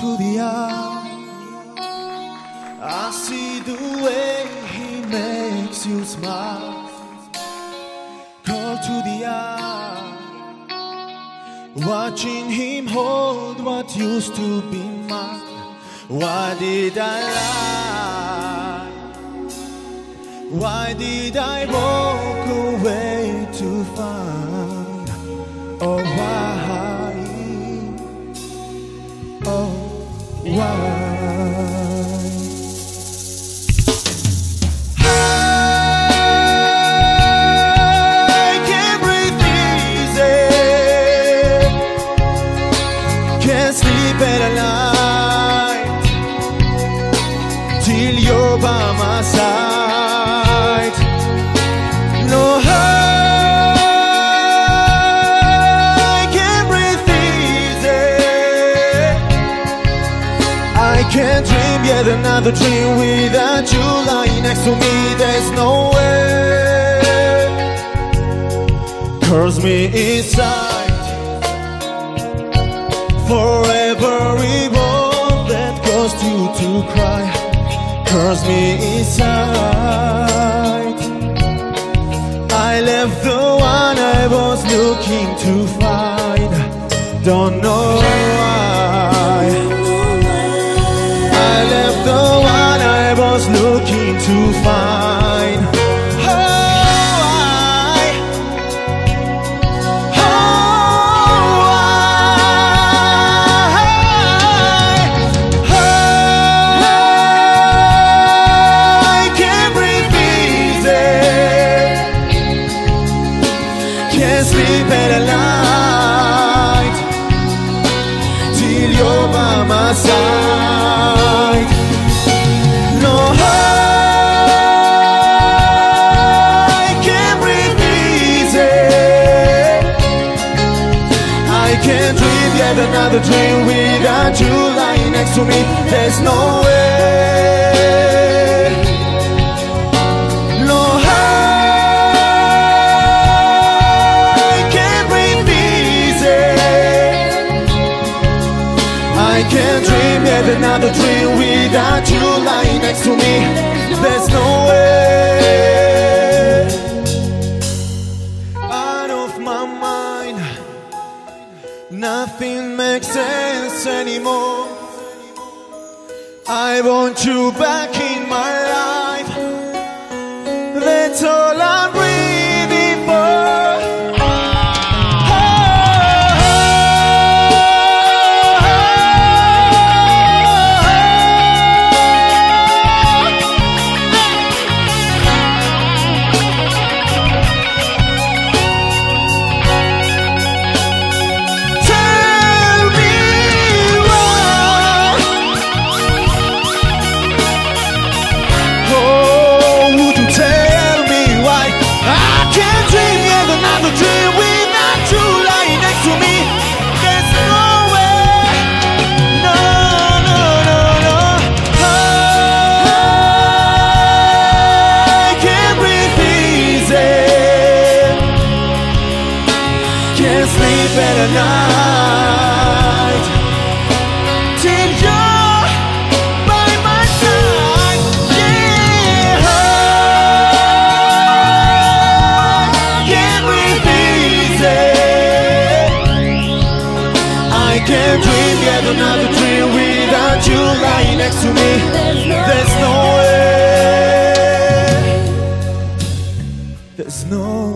to the eye. I see the way he makes you smile. Call to the eye, watching him hold what used to be mine. Why did I lie? Why did I walk away to find? Oh why? Oh why? At night till you're by my side. No, I can't breathe easy. I can't dream yet another dream without you lying next to me. There's no way. Curse me inside. Forever we won't let cause you to cry. Curse me inside. I left the one I was looking to find. Don't know why. I left the one I was looking to find. Can't sleep at night till you're by my side. No, I can't breathe easy. I can't dream yet another dream without you lying next to me. There's no way. I can't dream yet another dream without you lying next to me. There's no way. Out of my mind, nothing makes sense anymore. I want you back in my life. That's all I'm breathing for. Can't sleep at night till you're by my side. Yeah, I can't breathe easy. I can't dream yet another dream without you lying next to me. There's no way. There's no way.